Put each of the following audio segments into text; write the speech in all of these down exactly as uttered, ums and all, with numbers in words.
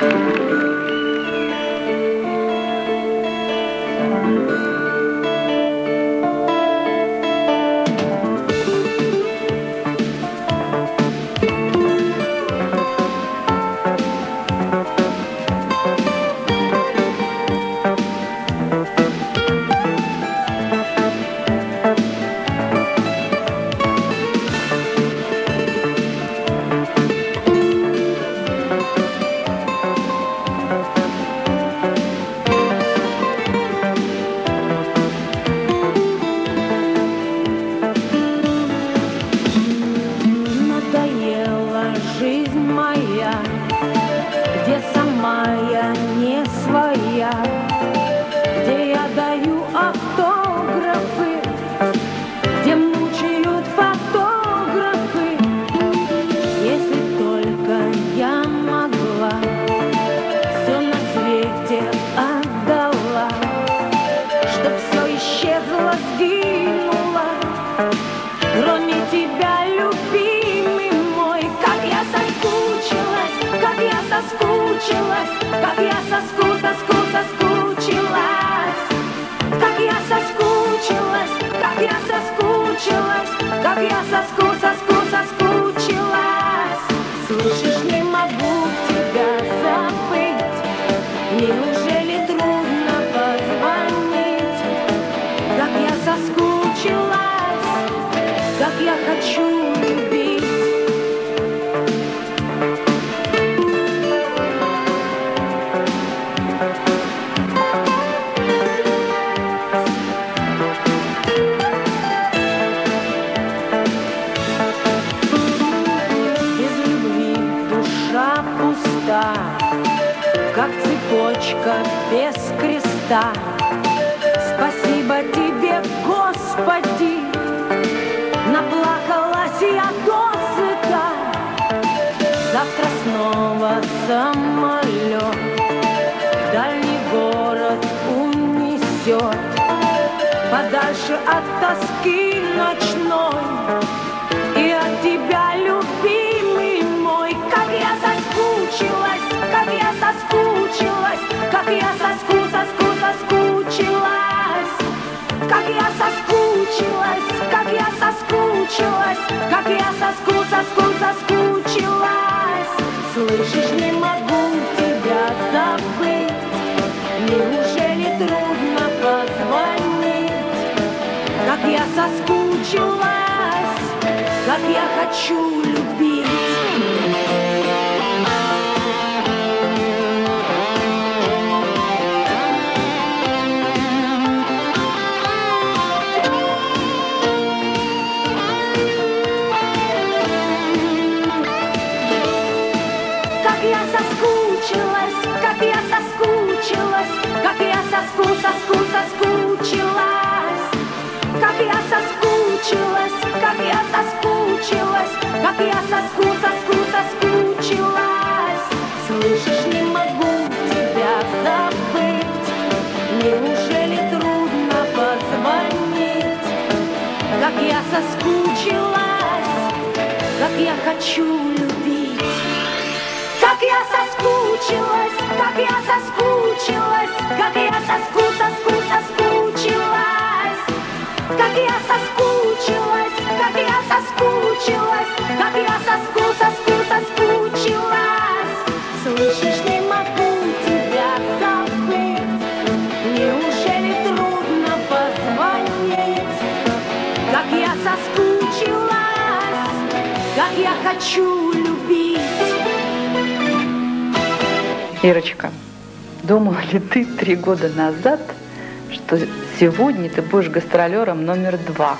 Ирочка, думала ли ты три года назад, что сегодня ты будешь гастролером номер два?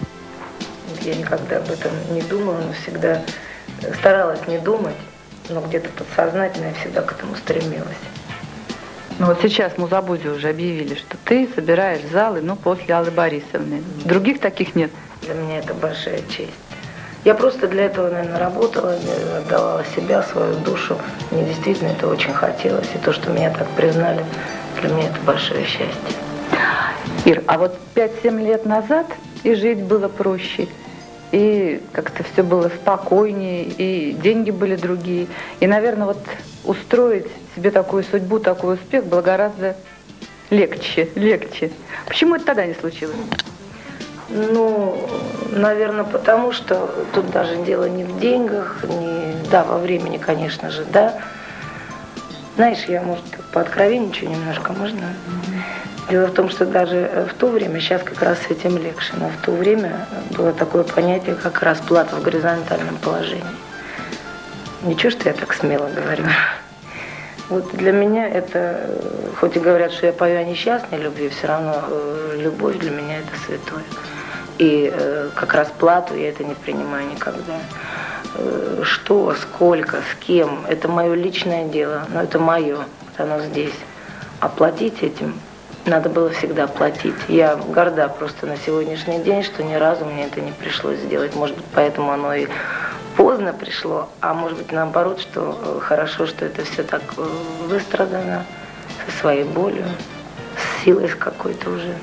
Я никогда об этом не думала, но всегда старалась не думать, но где-то подсознательно я всегда к этому стремилась. Ну вот сейчас в Музабуде уже объявили, что ты собираешь залы, ну, после Аллы Борисовны. Других таких нет. Для меня это большая честь. Я просто для этого, наверное, работала, отдавала себя, свою душу. Мне действительно это очень хотелось. И то, что меня так признали, для меня это большое счастье. Ир, а вот пять-семь лет назад и жить было проще, и как-то все было спокойнее, и деньги были другие. И, наверное, вот устроить себе такую судьбу, такой успех было гораздо легче, легче. Почему это тогда не случилось? Ну, наверное, потому что тут даже дело не в деньгах, не, да, во времени, конечно же, да. Знаешь, я, может, пооткровенничаю немножко, можно? Дело в том, что даже в то время, сейчас как раз с этим легче, но в то время было такое понятие, как расплата в горизонтальном положении. Ничего, что я так смело говорю. Вот для меня это, хоть и говорят, что я пою о несчастной любви, все равно э, любовь для меня это святое. И э, как расплату я это не принимаю никогда. Э, что, сколько, с кем, это мое личное дело, но это мое, оно здесь. А платить этим надо было всегда платить. Я горда просто на сегодняшний день, что ни разу мне это не пришлось сделать. Может быть, поэтому оно и поздно пришло, а может быть, наоборот, что хорошо, что это все так выстрадано, со своей болью, с силой с какой-то уже.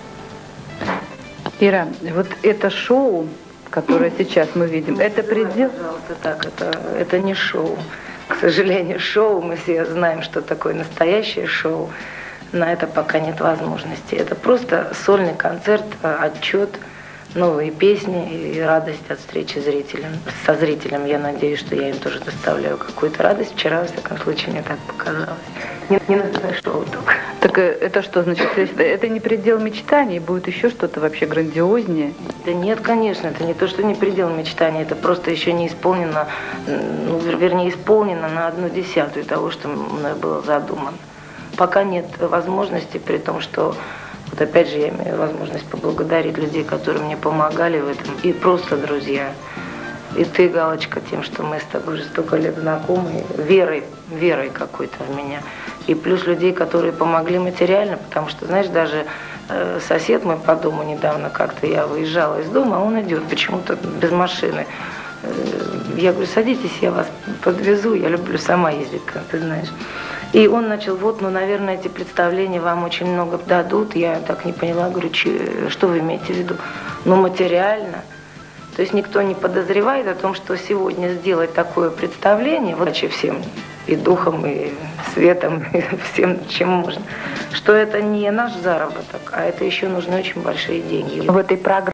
Ира, вот это шоу, которое сейчас мы видим, это предел? Пожалуйста, так, это, это не шоу. К сожалению, шоу, мы все знаем, что такое настоящее шоу. На это пока нет возможности. Это просто сольный концерт, отчет, новые песни и радость от встречи с зрителем. Со зрителем я надеюсь, что я им тоже доставляю какую-то радость. Вчера, во всяком случае, мне так показалось. Не, не называй шоу только. Так это что значит? Это не предел мечтаний? Будет еще что-то вообще грандиознее? Да нет, конечно, это не то, что не предел мечтаний. Это просто еще не исполнено, ну, вернее, исполнено на одну десятую того, что мной было задумано. Пока нет возможности, при том, что вот опять же я имею возможность поблагодарить людей, которые мне помогали в этом, и просто друзья. И ты, Галочка, тем, что мы с тобой уже столько лет знакомы, верой, верой какой-то в меня. И плюс людей, которые помогли материально, потому что, знаешь, даже э, сосед мой по дому недавно как-то, я выезжала из дома, а он идет почему-то без машины. Э, я говорю, садитесь, я вас подвезу, я люблю сама ездить, как ты знаешь. И он начал, вот, ну, наверное, эти представления вам очень много дадут. Я так не поняла, говорю, что вы имеете в виду? Ну, материально. То есть никто не подозревает о том, что сегодня сделать такое представление, вот всем, и духом, и светом, и всем, чем можно, что это не наш заработок, а это еще нужны очень большие деньги. В этой программе